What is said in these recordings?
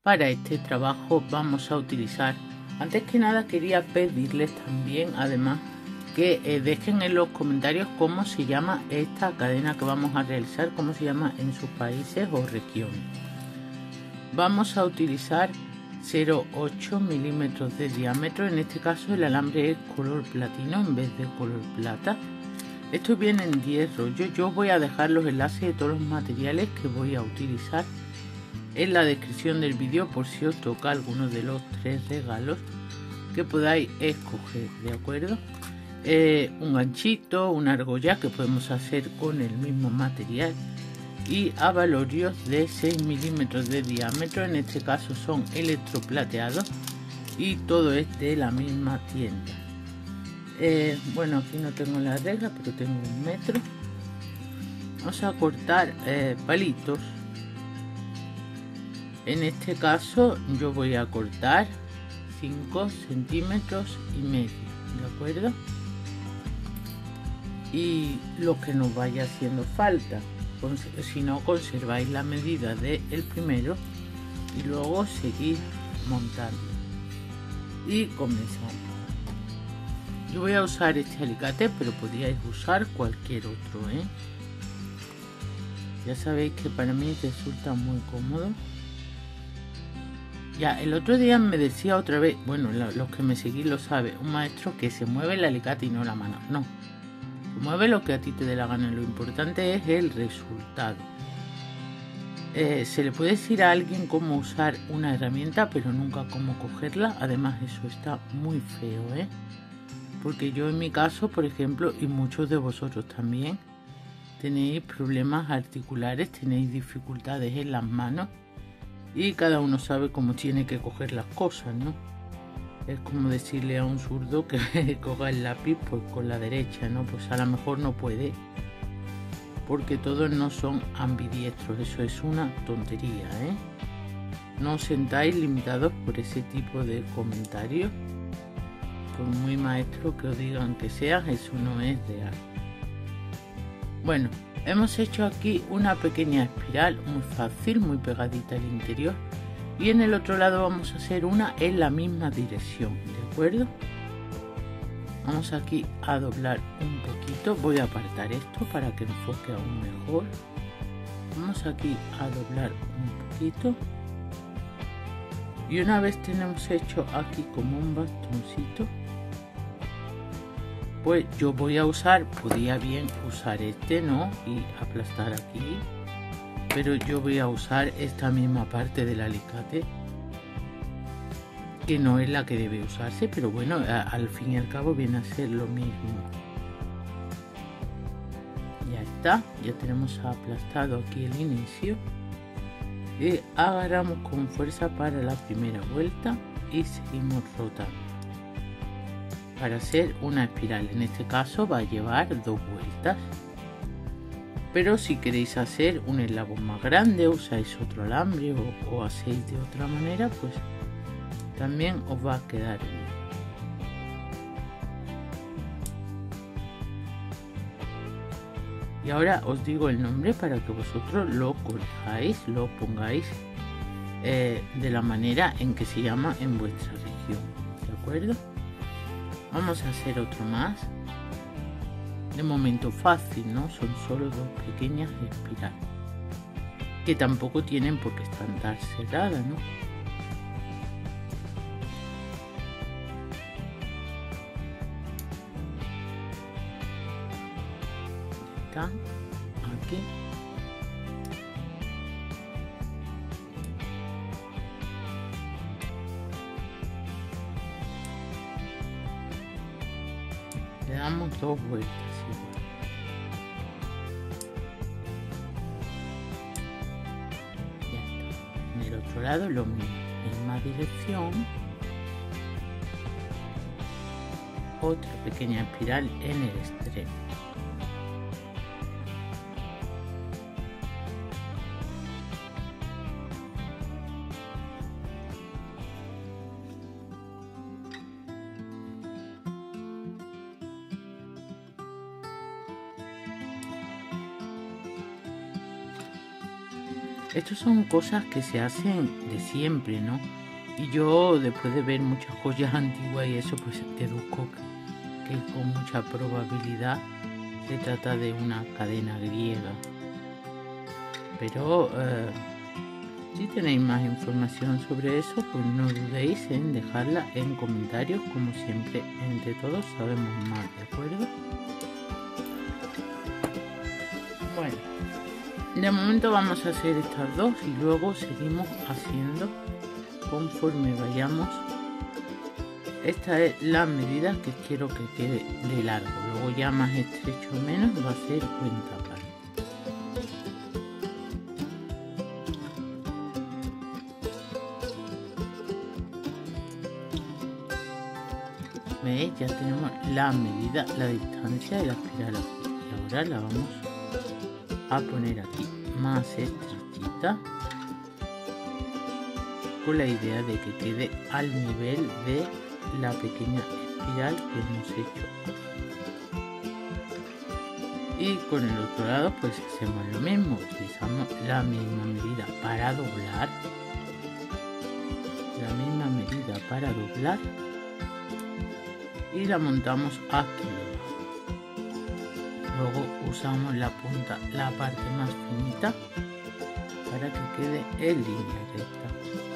Para este trabajo vamos a utilizar, antes que nada quería pedirles también, además, que dejen en los comentarios cómo se llama esta cadena que vamos a realizar, cómo se llama en sus países o regiones. Vamos a utilizar 0,8 milímetros de diámetro, en este caso el alambre es color platino en vez de color plata. Esto viene en 10 rollos. Yo voy a dejar los enlaces de todos los materiales que voy a utilizar en la descripción del vídeo por si os toca alguno de los 3 regalos que podáis escoger, ¿de acuerdo? Un ganchito, una argolla que podemos hacer con el mismo material y abalorios de 6 milímetros de diámetro, en este caso son electroplateados y todo es de la misma tienda. Bueno, aquí no tengo la regla, pero tengo 1 metro. Vamos a cortar palitos. En este caso yo voy a cortar 5 centímetros y medio, ¿de acuerdo? Y lo que nos vaya haciendo falta, si no conserváis la medida del primero y luego seguir montando y comenzamos. Yo voy a usar este alicate, pero podríais usar cualquier otro, ya sabéis que para mí resulta muy cómodo. Ya, el otro día me decía otra vez, bueno, los que me seguís lo saben, un maestro, que se mueve el alicate y no la mano. No, se mueve lo que a ti te dé la gana, lo importante es el resultado. Se le puede decir a alguien cómo usar una herramienta, pero nunca cómo cogerla. Además, eso está muy feo, porque yo en mi caso, por ejemplo, y muchos de vosotros también, tenéis problemas articulares, tenéis dificultades en las manos. Y cada uno sabe cómo tiene que coger las cosas, ¿no? Es como decirle a un zurdo que coja el lápiz pues con la derecha, ¿no? Pues a lo mejor no puede, porque todos no son ambidiestros. Eso es una tontería, No os sentáis limitados por ese tipo de comentarios. Por muy maestro que os digan que seas, eso no es real. Bueno, hemos hecho aquí una pequeña espiral muy fácil, muy pegadita al interior, y en el otro lado vamos a hacer una en la misma dirección, ¿de acuerdo? Vamos aquí a doblar un poquito, voy a apartar esto para que enfoque aún mejor. Vamos aquí a doblar un poquito y una vez tenemos hecho aquí como un bastoncito, pues yo voy a usar, podía bien usar este, ¿no? Y aplastar aquí, pero yo voy a usar esta misma parte del alicate, que no es la que debe usarse, pero bueno, al fin y al cabo viene a ser lo mismo. Ya está, ya tenemos aplastado aquí el inicio y agarramos con fuerza para la primera vuelta y seguimos rotando para hacer una espiral. En este caso va a llevar 2 vueltas, pero si queréis hacer un eslabón más grande, usáis otro alambre o hacéis de otra manera, pues también os va a quedar bien. Y ahora os digo el nombre para que vosotros lo corrijáis, lo pongáis de la manera en que se llama en vuestra región, ¿de acuerdo? Vamos a hacer otro más. De momento fácil, ¿no? Son solo 2 pequeñas espirales, que tampoco tienen por qué estar cerradas, ¿no? Está aquí. Le damos 2 vueltas igual. Ya está. En el otro lado lo mismo, misma dirección. Otra pequeña espiral en el extremo. Estos son cosas que se hacen de siempre, ¿no? Y yo, después de ver muchas joyas antiguas y eso, pues deduzco que con mucha probabilidad se trata de una cadena griega. Pero si tenéis más información sobre eso, pues no dudéis en dejarla en comentarios. Como siempre, entre todos sabemos más, ¿de acuerdo? Bueno, de momento vamos a hacer estas dos y luego seguimos haciendo conforme vayamos. Esta es la medida que quiero que quede de largo. Luego ya más estrecho o menos va a ser cuenta aparte. ¿Veis? Ya tenemos la medida, la distancia de la espiral aquí. Y ahora la vamos a poner aquí más estrechita, con la idea de que quede al nivel de la pequeña espiral que hemos hecho. Y con el otro lado pues hacemos lo mismo, utilizamos la misma medida para doblar, y la montamos aquí debajo. Luego usamos la punta, la parte más finita, para que quede en línea recta.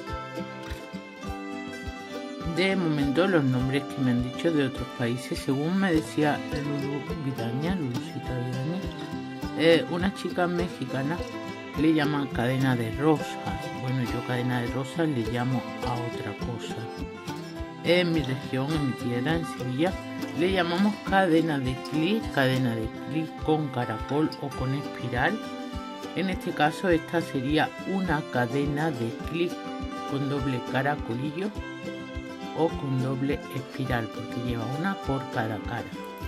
De momento los nombres que me han dicho de otros países, según me decía Lulusita Vidaña, una chica mexicana le llaman cadena de rosas. Bueno, yo cadena de rosas le llamo a otra cosa. En mi región, en mi tierra, en Sevilla, le llamamos cadena de clic con caracol o con espiral. En este caso esta sería una cadena de clic con doble caracolillo o con doble espiral, porque lleva una por cada cara.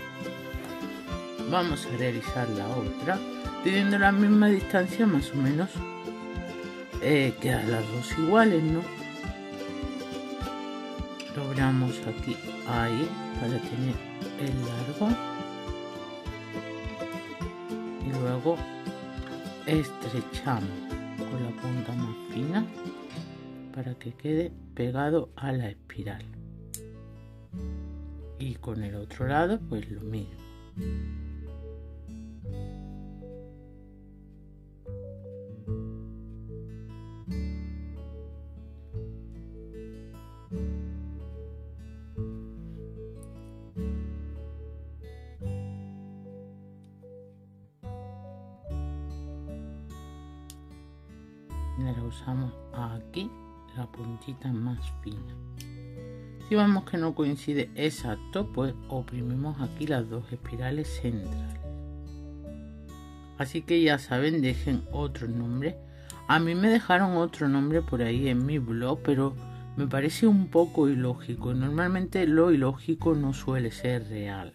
Vamos a realizar la otra teniendo la misma distancia, más o menos quedan las dos iguales, ¿no? Doblamos aquí, ahí, para tener el largo, y luego estrechamos con la punta más fina para que quede pegado a la espiral, y con el otro lado pues lo mismo. Ahora usamos aquí la puntita más fina. Si vemos que no coincide exacto, pues oprimimos aquí las dos espirales centrales. Así que ya saben, dejen otro nombre. A mí me dejaron otro nombre por ahí en mi blog, pero me parece un poco ilógico. Normalmente lo ilógico no suele ser real.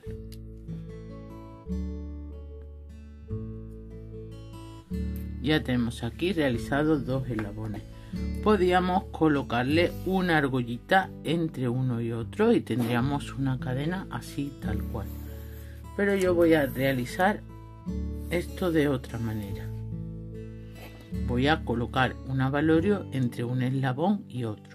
Ya tenemos aquí realizados dos eslabones. Podríamos colocarle una argollita entre uno y otro y tendríamos una cadena así tal cual. Pero yo voy a realizar esto de otra manera. Voy a colocar un abalorio entre un eslabón y otro.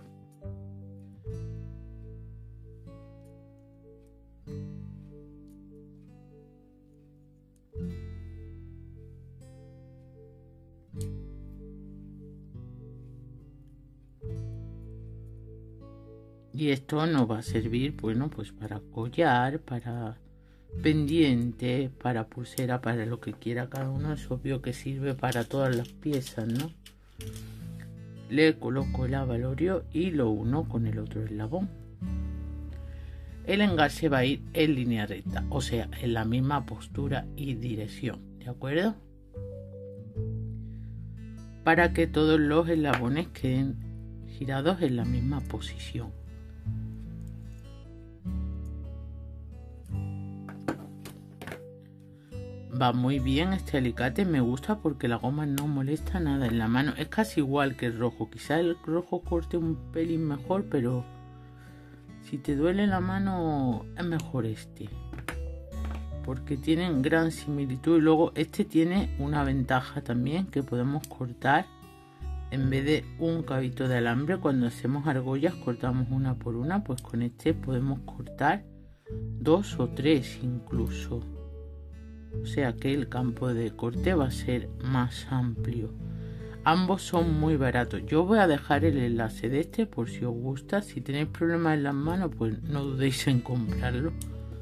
Y esto nos va a servir, bueno, pues para collar, para pendiente, para pulsera, para lo que quiera cada uno. Es obvio que sirve para todas las piezas, ¿no? Le coloco el abalorio y lo uno con el otro eslabón. El engarce va a ir en línea recta, o sea, en la misma postura y dirección, ¿de acuerdo? Para que todos los eslabones queden girados en la misma posición. Va muy bien este alicate, me gusta porque la goma no molesta nada en la mano. Es casi igual que el rojo, quizá el rojo corte un pelín mejor, pero si te duele la mano es mejor este, porque tienen gran similitud. Y luego este tiene una ventaja también, que podemos cortar en vez de un cabito de alambre, cuando hacemos argollas cortamos una por una, pues con este podemos cortar 2 o 3 incluso. O sea que el campo de corte va a ser más amplio. Ambos son muy baratos. Yo voy a dejar el enlace de este por si os gusta. Si tenéis problemas en las manos, pues no dudéis en comprarlo,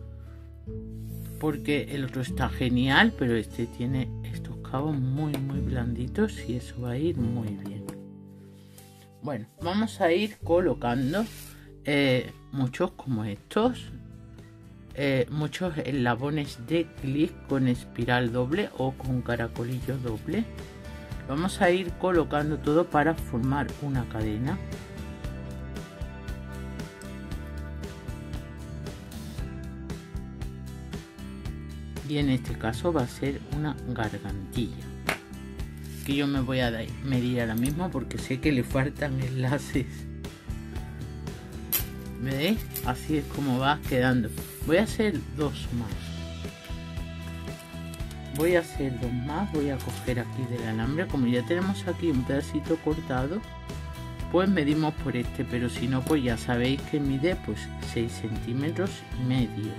porque el otro está genial, pero este tiene estos cabos muy blanditos y eso va a ir muy bien. Bueno, vamos a ir colocando muchos como estos, muchos eslabones de clic con espiral doble o con caracolillo doble. Vamos a ir colocando todo para formar una cadena. Y en este caso va a ser una gargantilla, que yo me voy a medir ahora mismo porque sé que le faltan enlaces. ¿Veis? Así es como va quedando. Voy a hacer 2 más. Voy a hacer 2 más. Voy a coger aquí del alambre. Como ya tenemos aquí un pedacito cortado, pues medimos por este, pero si no, pues ya sabéis que mide pues 6 centímetros y medio.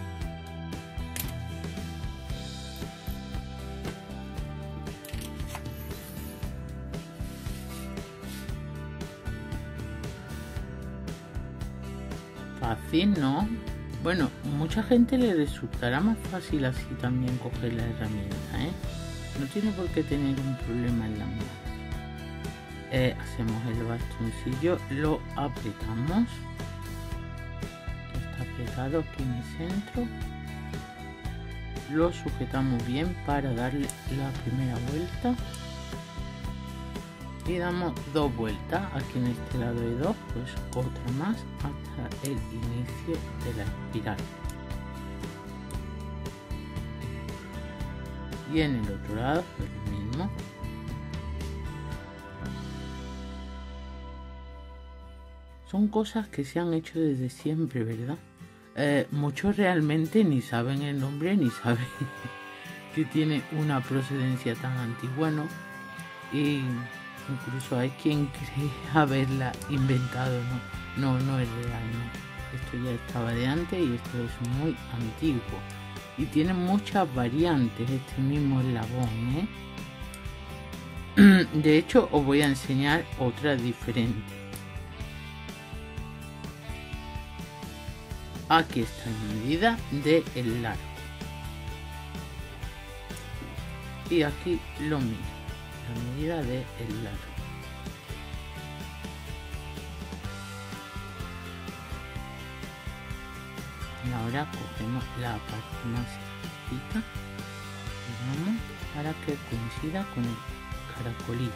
Fácil, ¿no? Bueno, mucha gente le resultará más fácil así también coger la herramienta, ¿eh? No tiene por qué tener un problema en la mano. Hacemos el bastoncillo, lo apretamos. Está apretado aquí en el centro. Lo sujetamos bien para darle la primera vuelta. Y damos 2 vueltas. Aquí en este lado de 2, pues otra más hasta el inicio de la espiral. Y en el otro lado pues lo mismo. Son cosas que se han hecho desde siempre, ¿verdad? Muchos realmente ni saben el nombre ni saben que tiene una procedencia tan antigua, ¿no? Y incluso hay quien cree haberla inventado, no es real, no. Esto ya estaba de antes y esto es muy antiguo. Y tiene muchas variantes este mismo eslabón, ¿eh? De hecho, os voy a enseñar otra diferente. Aquí está la medida del largo. Y aquí lo mismo, la medida del largo. Y ahora cogemos la parte más chiquita y vamos para que coincida con el caracolillo.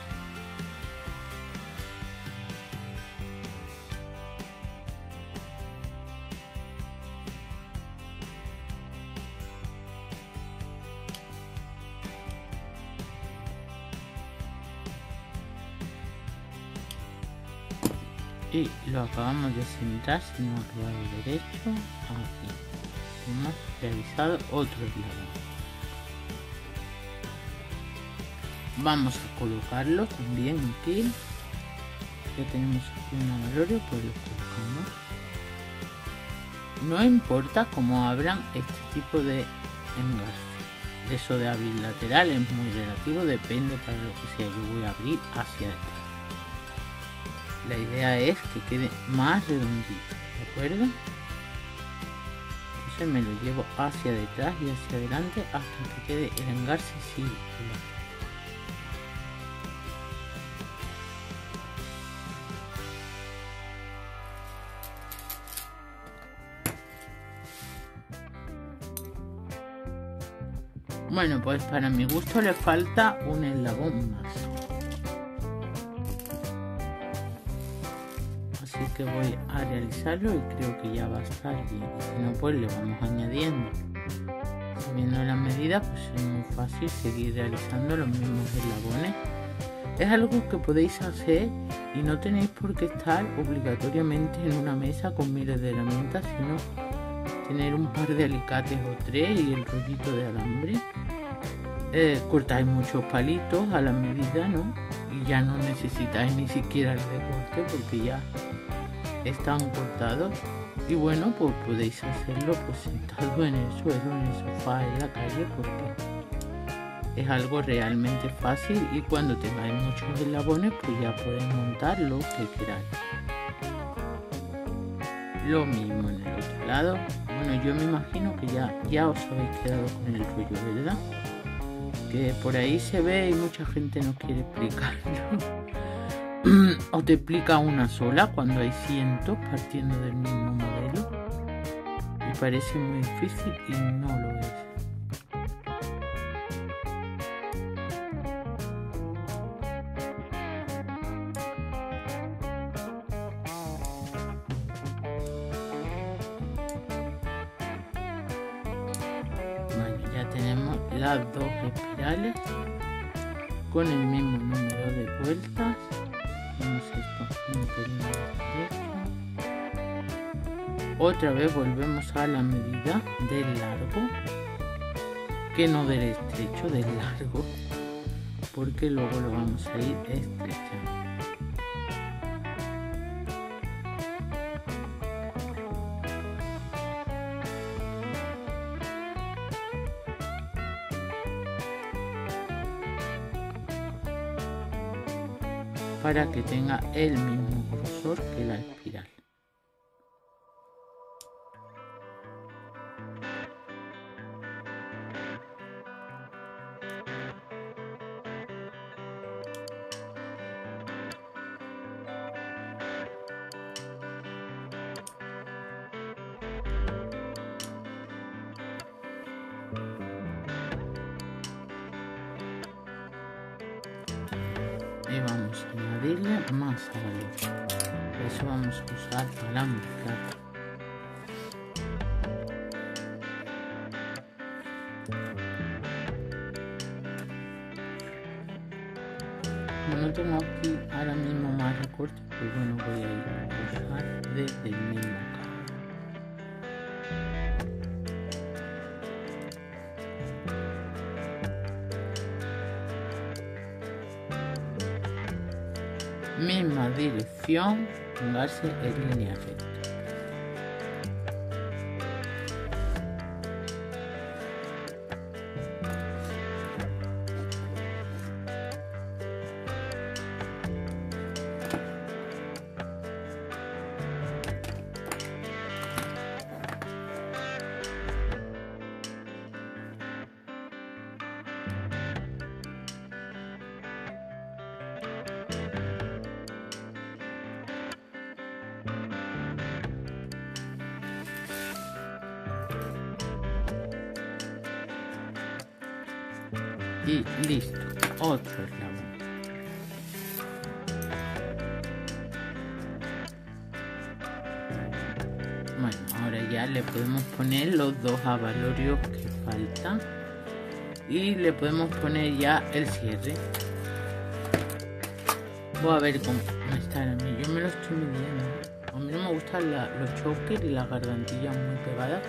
Y lo acabamos de centrar, si no al lado derecho, aquí. Hemos realizado otro eslabón. Vamos a colocarlo también aquí. Ya tenemos aquí un aleatorio, pues lo colocamos. No importa cómo abran este tipo de engarce. Eso de abrir lateral es muy relativo, depende para lo que sea. Yo voy a abrir hacia detrás. La idea es que quede más redondito, ¿de acuerdo? Entonces me lo llevo hacia detrás y hacia adelante hasta que quede el engarce circular. Bueno, pues para mi gusto le falta un eslabón más. Así que voy a realizarlo y creo que ya va a estar bien. Si no, pues le vamos añadiendo. Viendo la medida, pues es muy fácil seguir realizando los mismos eslabones. Es algo que podéis hacer y no tenéis por qué estar obligatoriamente en una mesa con miles de herramientas, sino tener un par de alicates o 3 y el rollito de alambre. Cortáis muchos palitos a la medida, ¿no? Y y ya no necesitáis ni siquiera el recorte porque ya están cortados. Y bueno, pues podéis hacerlo pues sentado en el suelo, en el sofá, en la calle, porque es algo realmente fácil y cuando tengáis muchos eslabones pues ya podéis montar lo que queráis. Lo mismo en el otro lado. Bueno, yo me imagino que ya os habéis quedado con el rollo, ¿verdad? Que por ahí se ve y mucha gente no quiere explicarlo. O te explica una sola cuando hay cientos partiendo del mismo modelo. Y parece muy difícil y no lo es. Bueno, ya tenemos las dos espirales con el mismo número de vueltas. Vamos esto un pelín más derecho. Otra vez volvemos a la medida del largo, que no del estrecho, del largo, porque luego lo vamos a ir estrechando. Para que tenga el mismo grosor que la espiral. Y vamos a añadirle más avalor. Por eso vamos a usar alambre plata. Como no tengo aquí ahora mismo más recortes, pues bueno, voy a ir a usar desde el mismo cabo. Misma dirección, pongarse en línea recta. Y listo, otro eslabón. Bueno, ahora ya le podemos poner los dos abalorios que faltan y le podemos poner ya el cierre. Voy a ver cómo está a mí. Yo me lo estoy midiendo. A mí no me gustan los chokers y las gargantillas muy pegadas,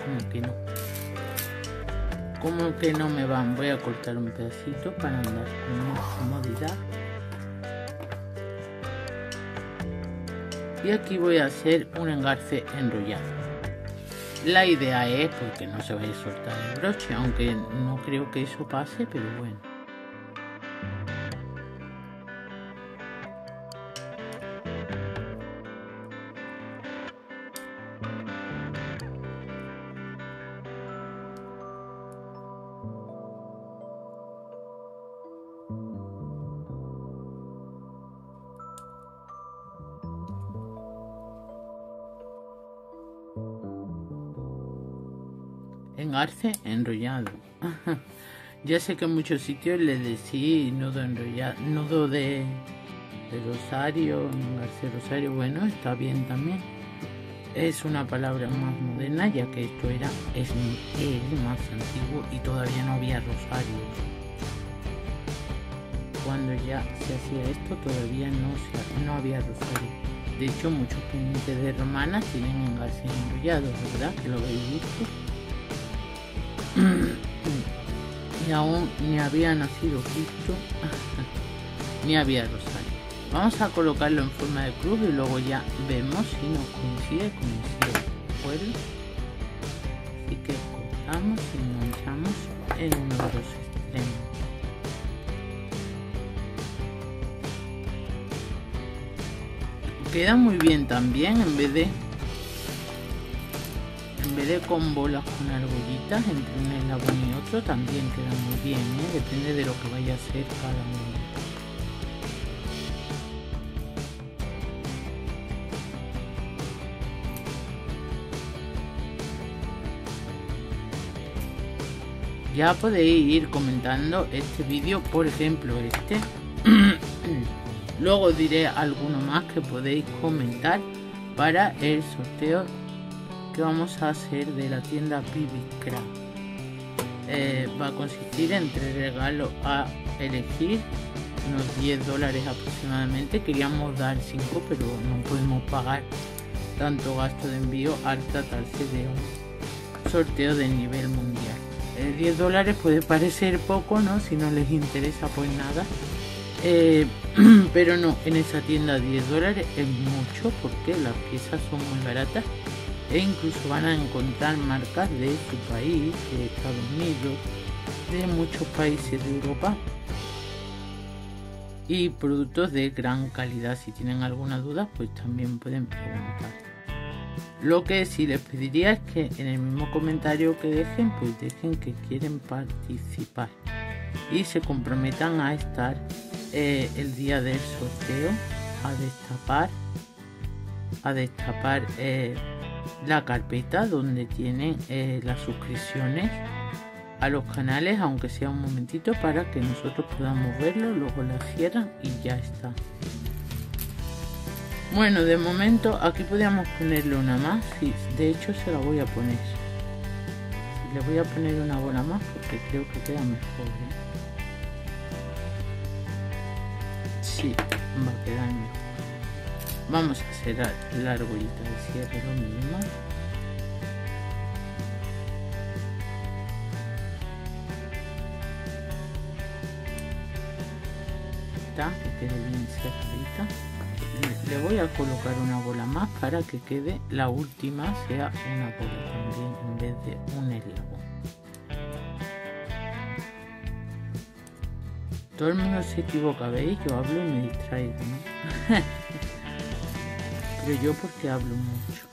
como que no me van. Voy a cortar un pedacito para andar con más comodidad. Y aquí voy a hacer un engarce enrollado. La idea es porque no se vaya a soltar el broche, aunque no creo que eso pase, pero bueno. Engarce enrollado. Ya sé que en muchos sitios les decís nudo enrollado, nudo de rosario, engarce rosario. Bueno, está bien también. Es una palabra más moderna, ya que esto es más antiguo y todavía no había rosario. Cuando ya se hacía esto todavía no había rosario. De hecho, muchos pendientes de romanas tienen engarce enrollado, ¿verdad? Que lo habéis visto. Y aún ni había nacido Cristo, ni había rosario. Vamos a colocarlo en forma de cruz y luego ya vemos si nos coincide, ¿de acuerdo? Así que cortamos y enganchamos en uno de los extremos. Queda muy bien también, en vez de con bolas con argollitas entre un eslabón y otro, también queda muy bien, ¿eh? Depende de lo que vaya a hacer cada uno. Ya podéis ir comentando este vídeo, por ejemplo este. Luego diré alguno más que podéis comentar para el sorteo que vamos a hacer de la tienda Bibicraft. Va a consistir en 3 regalos a elegir, unos $10 aproximadamente. Queríamos dar 5, pero no podemos pagar tanto gasto de envío al tratarse de un sorteo de nivel mundial. $10 puede parecer poco, ¿no? Si no les interesa, pues nada. Pero no, en esa tienda $10 es mucho, porque las piezas son muy baratas e incluso van a encontrar marcas de su país, de Estados Unidos, de muchos países de Europa, y productos de gran calidad. Si tienen alguna duda, pues también pueden preguntar. Lo que sí les pediría es que en el mismo comentario que dejen, pues dejen que quieren participar y se comprometan a estar el día del sorteo, a destapar la carpeta donde tienen las suscripciones a los canales, aunque sea un momentito, para que nosotros podamos verlo. Luego la cierran y ya está. Bueno, de momento aquí podríamos ponerle una más. Sí, de hecho se la voy a poner. Le voy a poner una bola más porque creo que queda mejor, ¿eh? Sí, va a quedar mejor. Vamos a hacer la argollita de cierre lo mismo. Está, que quede bien cerradita. Le voy a colocar una bola más para que quede la última sea una bola también en vez de un eslabón. Todo el mundo se equivoca, ¿veis? Yo hablo y me distraigo, ¿no? Pero yo porque hablo mucho.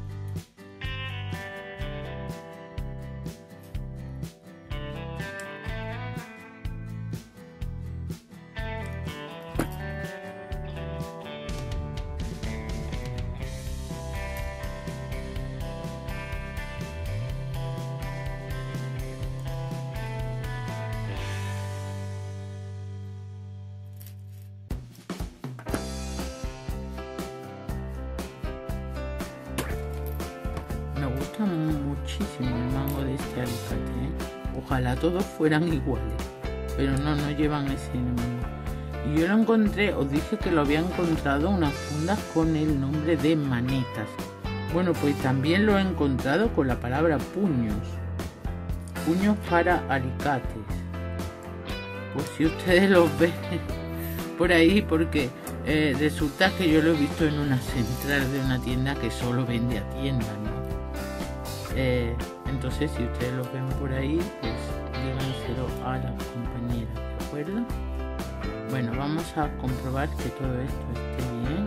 Muchísimo el mango de este alicate, ¿eh? Ojalá todos fueran iguales, pero no llevan ese mango. Y yo lo encontré, os dije que lo había encontrado unas fundas con el nombre de manetas. Bueno, pues también lo he encontrado con la palabra puños para alicates. Pues si ustedes los ven por ahí, porque resulta que yo lo he visto en una central de una tienda que solo vende a tienda, ¿no? Entonces si ustedes lo ven por ahí, pues díganselo a la compañera, ¿de acuerdo? Bueno, vamos a comprobar que todo esto esté bien.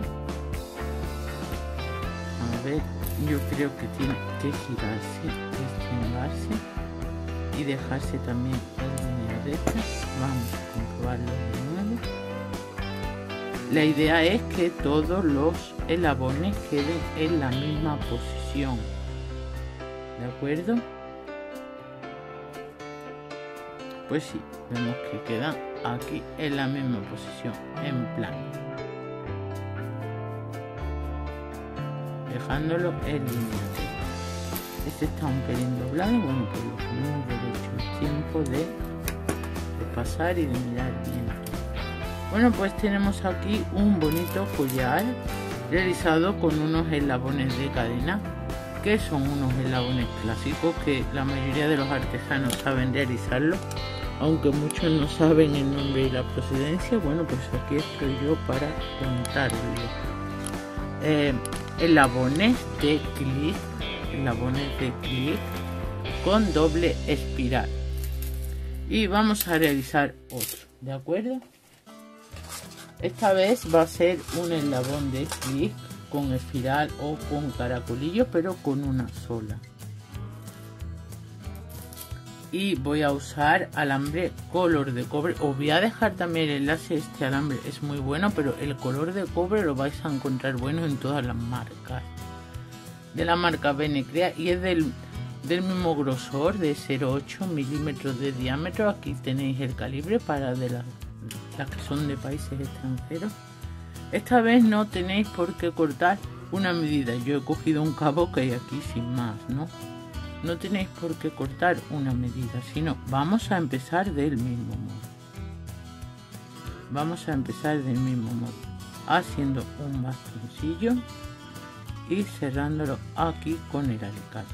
A ver, yo creo que tiene que girarse, estrembarse y dejarse también en línea recta. Vamos a comprobarlo de nuevo. La idea es que todos los eslabones queden en la misma posición, ¿de acuerdo? Pues sí, vemos que quedan aquí en la misma posición, en plan, dejándolo en línea recta. Este está un pelín doblado, bueno, pues lo ponemos derecho. Es tiempo de pasar y de mirar bien. Bueno, pues tenemos aquí un bonito collar realizado con unos eslabones de cadena, que son unos eslabones clásicos que la mayoría de los artesanos saben realizarlo. aunque muchos no saben el nombre y la procedencia. Bueno, pues aquí estoy yo para contarlo. Eslabones de clic con doble espiral, y vamos a realizar otro, ¿de acuerdo? Esta vez va a ser un eslabón de clic con espiral o con caracolillo, pero con una sola. Y voy a usar alambre color de cobre. Os voy a dejar también el enlace. Este alambre es muy bueno, pero el color de cobre lo vais a encontrar bueno en todas las marcas. De la marca Benecrea, y es del mismo grosor, de 0,8 milímetros de diámetro. Aquí tenéis el calibre para de las que son de países extranjeros. Esta vez no tenéis por qué cortar una medida. Yo he cogido un cabo que hay aquí sin más, ¿no? No tenéis por qué cortar una medida, sino vamos a empezar del mismo modo. Vamos a empezar del mismo modo, haciendo un bastoncillo y cerrándolo aquí con el alicate.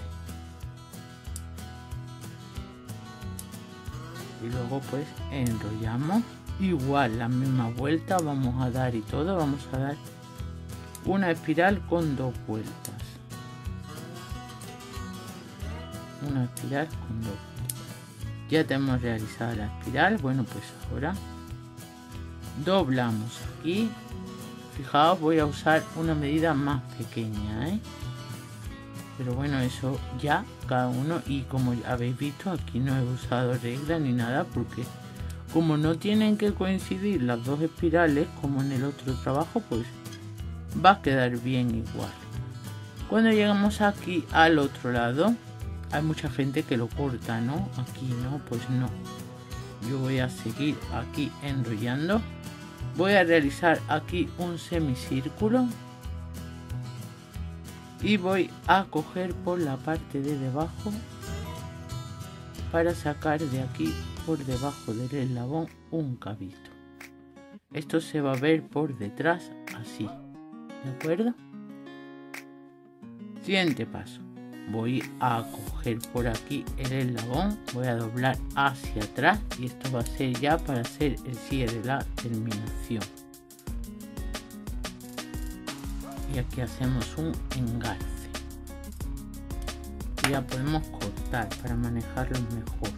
Y luego pues enrollamos. Igual la misma vuelta vamos a dar y todo. Vamos a dar una espiral con 2 vueltas. Una espiral con 2 vueltas. Ya tenemos realizada la espiral. Bueno, pues ahora doblamos aquí. Fijaos, voy a usar una medida más pequeña, ¿eh? Pero bueno, eso ya cada uno. Y como habéis visto, aquí no he usado regla ni nada, porque como no tienen que coincidir las dos espirales como en el otro trabajo, pues va a quedar bien igual. Cuando llegamos aquí al otro lado, hay mucha gente que lo corta, ¿no? Aquí no, pues no. Yo voy a seguir aquí enrollando. Voy a realizar aquí un semicírculo y voy a coger por la parte de debajo para sacar de aquí por debajo del eslabón un cabito. Esto se va a ver por detrás así, ¿de acuerdo? Siguiente paso. Voy a coger por aquí el eslabón, voy a doblar hacia atrás, y esto va a ser ya para hacer el cierre de la terminación. Y aquí hacemos un engarce. Y ya podemos cortar para manejarlo mejor.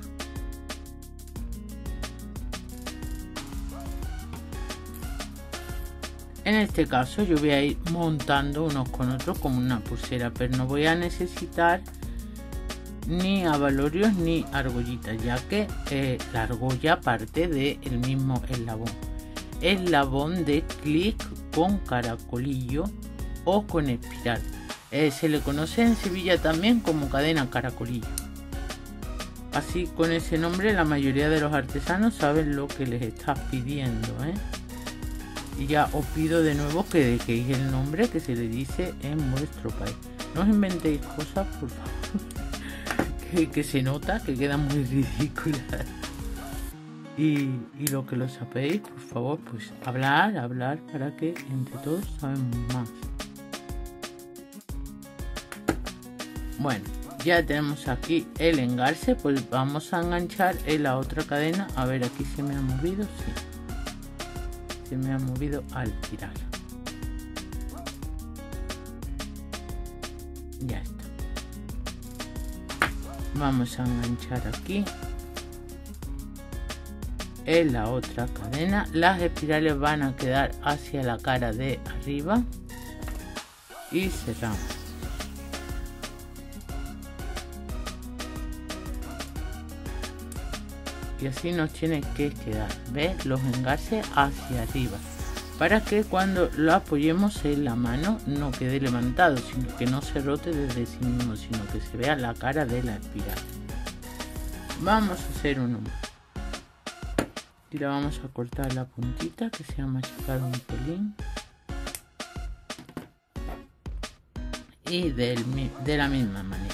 En este caso yo voy a ir montando unos con otros como una pulsera, pero no voy a necesitar ni abalorios ni argollitas, ya que la argolla parte del mismo eslabón. Eslabón de clic con caracolillo o con espiral. Se le conoce en Sevilla también como cadena caracolillo. Así, con ese nombre, la mayoría de los artesanos saben lo que les estás pidiendo, ¿eh? Y ya os pido de nuevo que dejéis el nombre que se le dice en vuestro país. No os inventéis cosas, por favor, que se nota que quedan muy ridículas. Y lo que lo sabéis, por favor, pues hablar para que entre todos sabemos más. Bueno, ya tenemos aquí el engarce, pues vamos a enganchar en la otra cadena. A ver, aquí se me ha movido, sí. Se me ha movido al tirar. Ya está. Vamos a enganchar aquí en la otra cadena. Las espirales van a quedar hacia la cara de arriba y cerramos. Y así nos tiene que quedar, ¿ves? Los engarces hacia arriba, para que cuando lo apoyemos en la mano no quede levantado, sino que no se rote desde sí mismo, sino que se vea la cara de la espiral. Vamos a hacer uno más. Y le vamos a cortar la puntita, que se ha machacado un pelín. Y de la misma manera.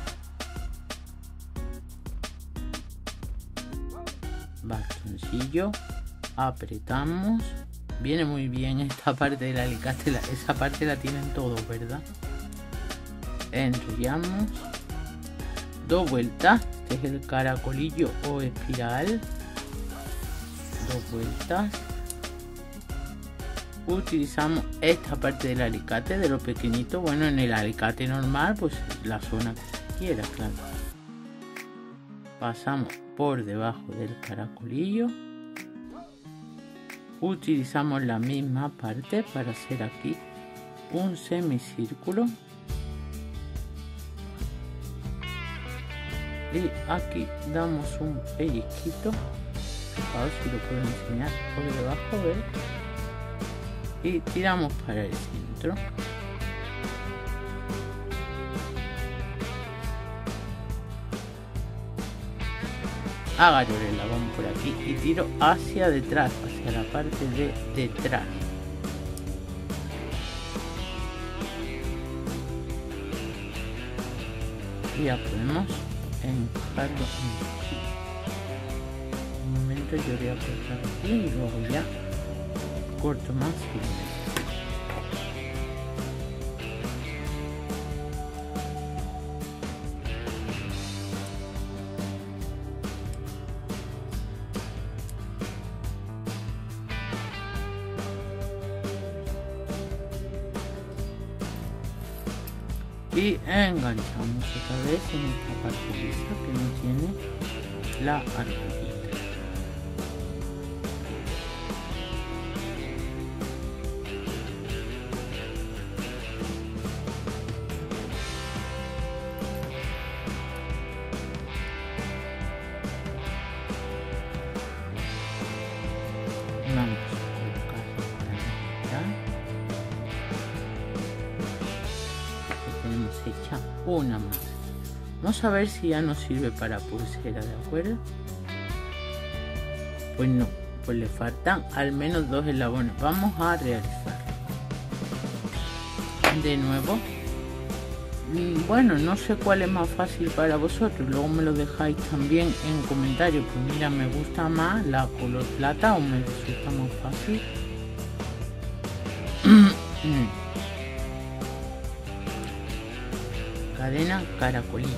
Bastoncillo, apretamos. Viene muy bien esta parte del alicate, esa parte la tienen todos, ¿verdad? Enrollamos, 2 vueltas, este es el caracolillo o espiral, 2 vueltas. Utilizamos esta parte del alicate, de lo pequeñito. Bueno, en el alicate normal, pues la zona que quieras, claro. Pasamos por debajo del caracolillo. Utilizamos la misma parte para hacer aquí un semicírculo. Y aquí damos un pellizquito. Fijaos si lo puedo enseñar por debajo, ¿ves? Y tiramos para el centro. Agarro el eslabón por aquí y tiro hacia detrás, hacia la parte de detrás. Y ya podemos encajarlo aquí. Un momento, yo voy a cortar aquí y luego ya corto más firme. Y enganchamos otra vez en esta parte lisa que no tiene la argollita. Vamos a colocar la mitad. Tenemos hecha una más. Vamos a ver si ya nos sirve para pulsera, ¿de acuerdo? Pues no, pues le faltan al menos 2 eslabones. Vamos a realizar de nuevo. Bueno, no sé cuál es más fácil para vosotros, luego me lo dejáis también en comentarios. Pues mira, me gusta más la color plata o me resulta más fácil. Cadena caracolillo.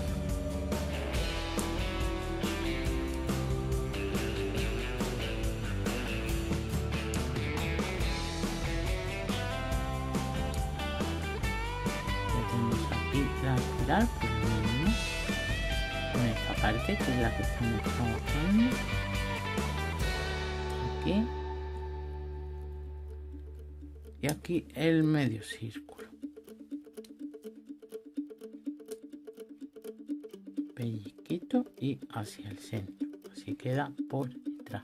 Ya tenemos aquí la espiral por lo mismo, en esta parte que es la que estamos trabajando. Aquí y aquí el medio círculo. Pellizquito y hacia el centro, así queda por detrás.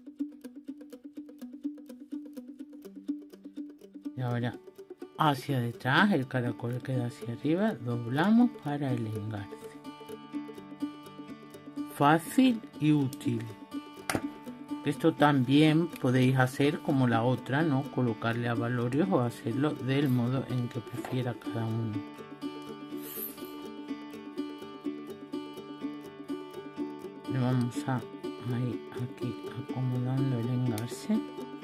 Y ahora hacia detrás, el caracol queda hacia arriba, doblamos para el engarce. Fácil y útil. Esto también podéis hacer como la otra, ¿no? Colocarle abalorios o hacerlo del modo en que prefiera cada uno. Le vamos a ir aquí acomodando el engarce,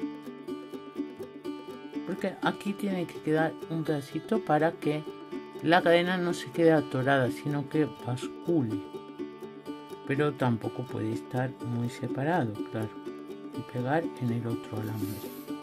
porque aquí tiene que quedar un pedacito para que la cadena no se quede atorada, sino que bascule, pero tampoco puede estar muy separado, claro, y pegar en el otro alambre.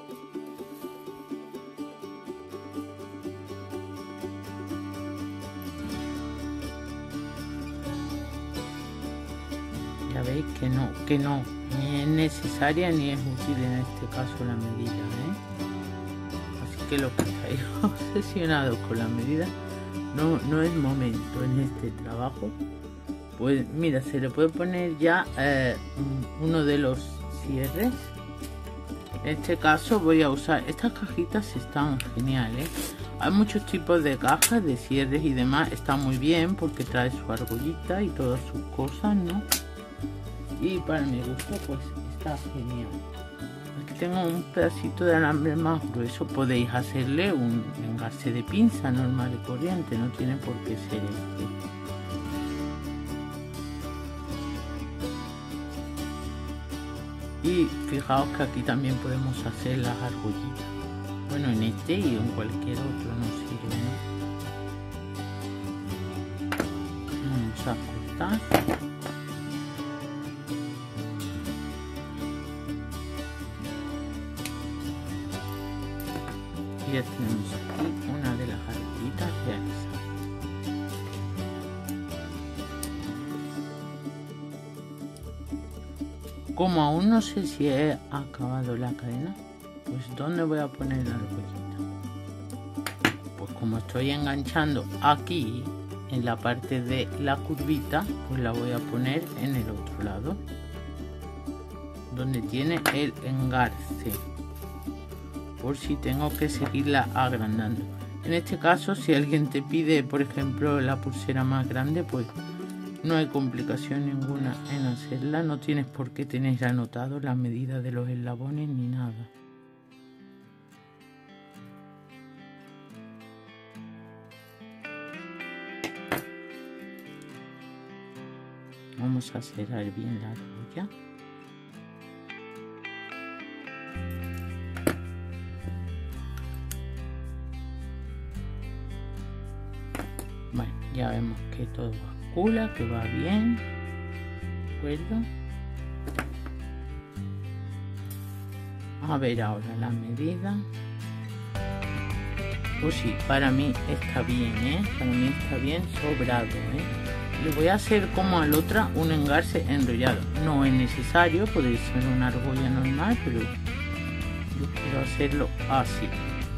Ya veis que no, ni es necesaria ni es útil en este caso la medida, Así que lo que estáis obsesionados con la medida, no es momento en este trabajo. Pues mira, se le puede poner ya uno de los cierres. En este caso voy a usar, estas cajitas están geniales. Hay muchos tipos de cajas de cierres y demás, está muy bien porque trae su argollita y todas sus cosas, ¿no? Y para mi gusto pues está genial. Aquí tengo un pedacito de alambre más grueso, podéis hacerle un engarce de pinza normal y corriente, no tiene por qué ser este. Y fijaos que aquí también podemos hacer las argollitas. Bueno, en este y en cualquier otro nos sirve, ¿no? Vamos a cortar. ya tenemos aquí una de las argollitas realizadas. Como aún no sé si he acabado la cadena, pues ¿dónde voy a poner la argollita? Pues como estoy enganchando aquí en la parte de la curvita, pues la voy a poner en el otro lado, donde tiene el engarce, por si tengo que seguirla agrandando. En este caso, si alguien te pide, por ejemplo, la pulsera más grande, pues no hay complicación ninguna en hacerla. No tienes por qué tener anotado la medida de los eslabones ni nada. Vamos a cerrar bien la argolla. Bueno, ya vemos que todo bascula, que va bien, ¿de acuerdo? A ver ahora la medida. Pues sí, para mí está bien, para mí está bien sobrado, Le voy a hacer como al otra un engarce enrollado. No es necesario, puede ser una argolla normal, pero yo quiero hacerlo así.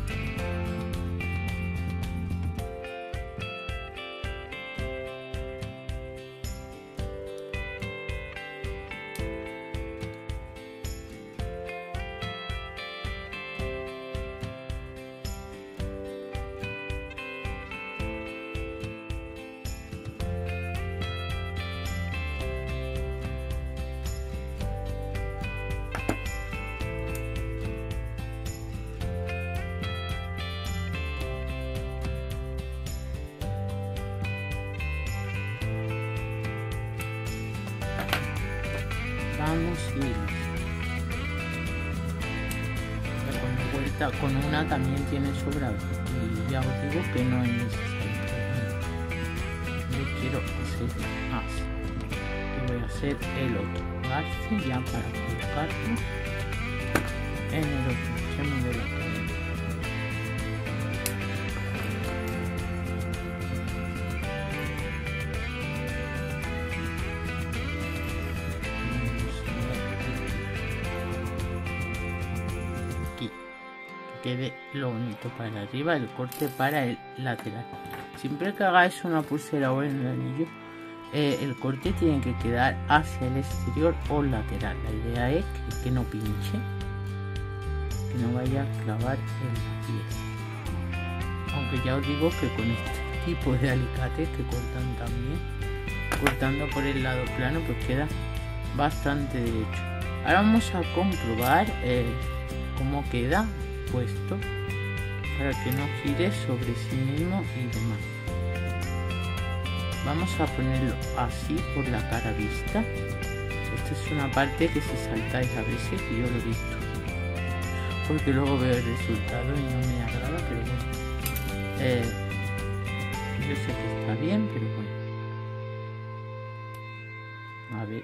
Vamos y con la vuelta, con una también tiene sobrado y ya os digo que no es necesario. Yo quiero hacer así y voy a hacer el otro engarce ya para colocarlo en el otro extremo de la cadena. Quede lo bonito para arriba, el corte para el lateral. Siempre que hagáis una pulsera o en el anillo, el corte tiene que quedar hacia el exterior o lateral. La idea es que no pinche, que no vaya a clavar en la pieza. Aunque ya os digo que con este tipo de alicates que cortan también, cortando por el lado plano, pues queda bastante derecho. Ahora vamos a comprobar cómo queda puesto para que no gire sobre sí mismo y demás. Vamos a ponerlo así por la cara vista. Esta es una parte que si saltáis a veces, y yo lo he visto, porque luego veo el resultado y no me agrada, pero bueno, yo sé que está bien, pero bueno, a ver,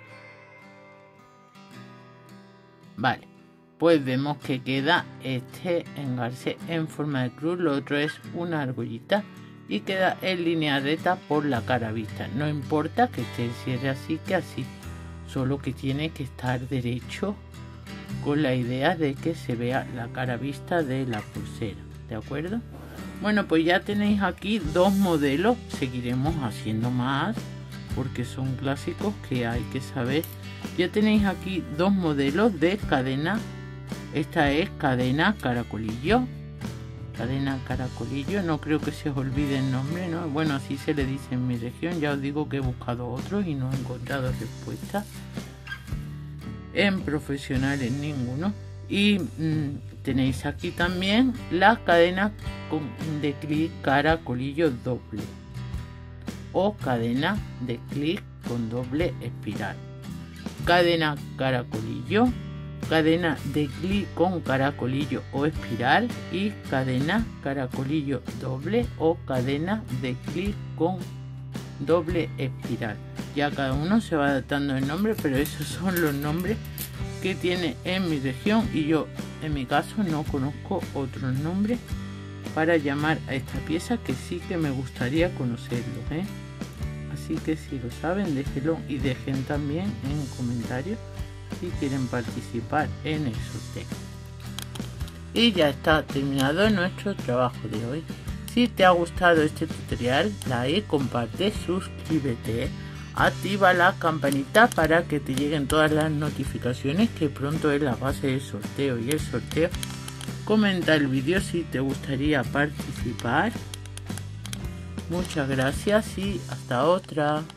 vale. Pues vemos que queda este engarce en forma de cruz, lo otro es una argollita y queda en línea recta por la cara vista. No importa que esté el cierre así que así, solo que tiene que estar derecho con la idea de que se vea la cara vista de la pulsera, ¿de acuerdo? Bueno, pues ya tenéis aquí dos modelos, seguiremos haciendo más porque son clásicos que hay que saber. Ya tenéis aquí dos modelos de cadena. Esta es cadena caracolillo. Cadena caracolillo, no creo que se os olvide el nombre, ¿no? Bueno, así se le dice en mi región. Ya os digo que he buscado otros y no he encontrado respuesta en profesionales ninguno. Y tenéis aquí también la cadena de clic caracolillo doble o cadena de clic con doble espiral. Cadena caracolillo, cadena de clic con caracolillo o espiral y cadena caracolillo doble o cadena de clic con doble espiral. Ya cada uno se va adaptando el nombre, pero esos son los nombres que tiene en mi región y yo en mi caso no conozco otros nombres para llamar a esta pieza, que sí que me gustaría conocerlos, Así que si lo saben, déjenlo y dejen también en comentarios si quieren participar en el sorteo. Y ya está terminado nuestro trabajo de hoy. Si te ha gustado este tutorial, like, comparte, suscríbete, activa la campanita para que te lleguen todas las notificaciones, que pronto es la base del sorteo y el sorteo. Comenta el vídeo si te gustaría participar. Muchas gracias y hasta otra.